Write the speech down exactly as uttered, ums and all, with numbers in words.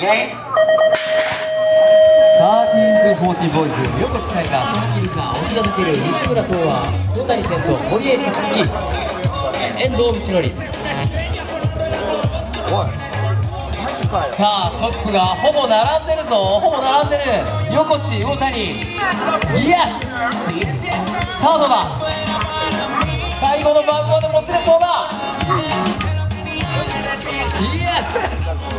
サーティーンフォーティーボーイズ、横志彩香、ソン・ギリカ、押田健、西村東和、野谷健人、堀江貴樹、遠藤道則。さあトップがほぼ並んでるぞ、ほぼ並んでる。横地、大谷、イエス。さあどうだ、最後のバウンドまでもつれそうだ。イエス。